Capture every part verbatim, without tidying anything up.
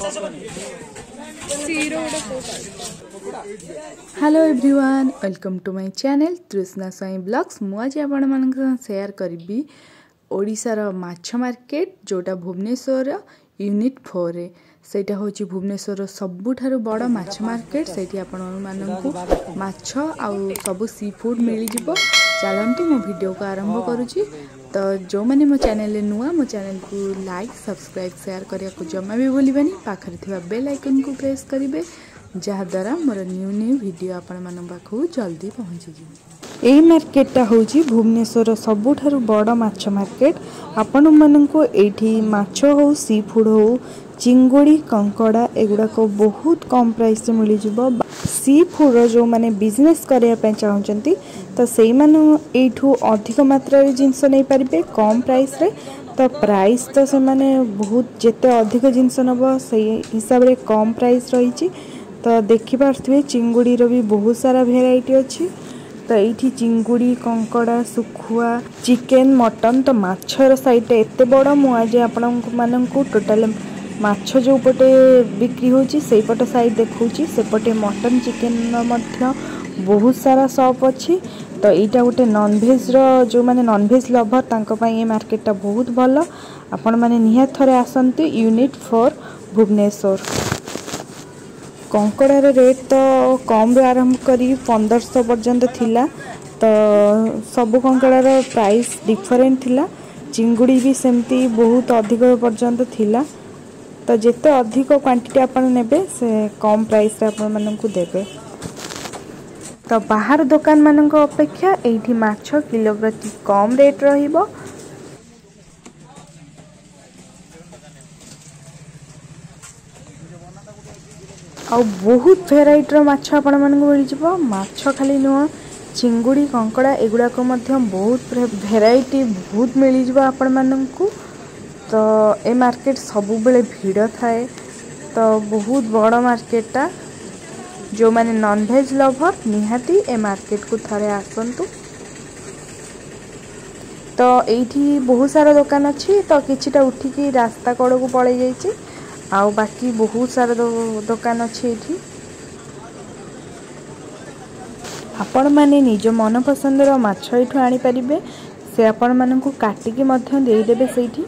Hello everyone, welcome to my channel Trishna Sai blogs. मुझे आपण मान शेयर करी ओडिशार माछ मार्केट जोटा भुवनेश्वर यूनिट फोर रे सेटा होची भुवनेश्वर सबुठारु बड़ माछ मार्केट। सेठी आपण माननकु माछ आउ सब सी फूड मिली जिवो। चलंतु मो वीडियो को आरंभ करूची। तो जो मैंने मो चैनल नुआ मो चैनल को लाइक सब्सक्राइब शेयर करिया को जमा भी भूलिबानी। पाखरे थिबा बेल आइकन को प्रेस करिवे जहाँ द्वारा मोर न्यू न्यू वीडियो आपण मान पाखु जल्दी पहुँची जिवो। एई मार्केटटा होची भुवनेश्वर सबुठारु बड़ माछ मार्केट। आपण माननकु एठी माछ हो सी फूड हो चिंगुड़ी कंकड़ा एगुड़ा को बहुत कम प्राइस मिल जिवो। सी फूड जो माने बिजनेस करने चाहते तो से मानू अधिक मात्रा जिनस नहीं पारे कम प्राइस रे। तो प्राइस तो से माने बहुत जेते अधिक जिनस नब से हिसाब रे कम प्राइस रही। तो देखिपे चिंगुड़ी रो भी बहुत सारा भेराइटी अच्छी। तो ये चिंगुड़ी कंकड़ा सुखुआ चिकेन मटन तो माछर साइड एत बड़ मुझे आपण मानू टोटाल माछ जो पटे बिक्री होची से पटे साइड देखौची सेपटे मटन चिकेन मध्य बहुत सारा शॉप अच्छी। तो यहाँ गोटे नॉनवेज रो जो माने नॉनवेज लवर तांको पई ये मार्केटटा बहुत भल। आपण माने निहात थरे आसंतु यूनिट फोर भुवनेश्वर। कंकड़ार रेट तो कम रू आरंभ करी पंद्रह सौ पर्यंत थिला। तो सब कंकड़ार प्राइस डिफरेंट थिला। चिंगुड़ी भी सेमती बहुत अधिक पर्यंत थिला। तो जिते अधिक क्वांटिटी आपण नेबे से कम प्राइस रे आपण माननकु देबे। तो बाहर दुकान मानक अपेक्षा एठी माछ किलो प्रति कम रेट रहिबो। आ बहुत वेराइटी रो माछ आपण मानकु मिल जिवो। माछ खाली नुह चिंगुड़ी कंकड़ा एगुड़ा को मध्य बहुत वेराइटी बहुत मिल जिवो आपण मानकु। तो ए मार्केट सबु बेले भीड़ थाए। तो बहुत बड़ मार्केटटा जो माने नॉनवेज लवर निहाती ए मार्केट को थरे आसंतु। तो एठी बहुत सारा दुकान अच्छी। तो किछिटा उठिकी रास्ता कड़ को पड़े जाइए आउ बाकी बहुत सारा दुकान अच्छी। एठी आपण माने निज मन पसंद रो माछ एठू आनी परिबे। से आपण मानकु काटिकी मध्य देई देबे सेठी।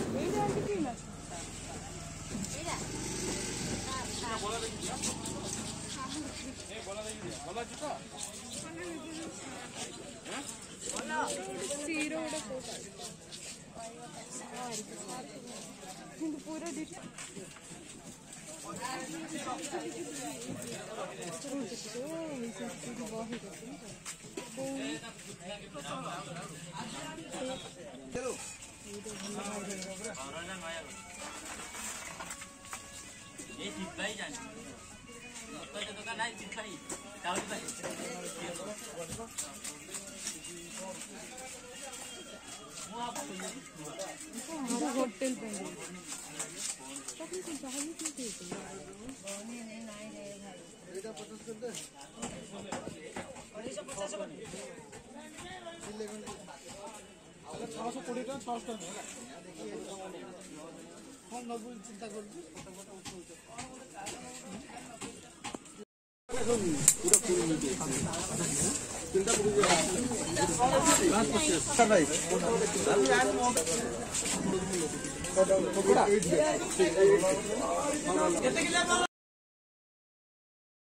होटल चिंता कर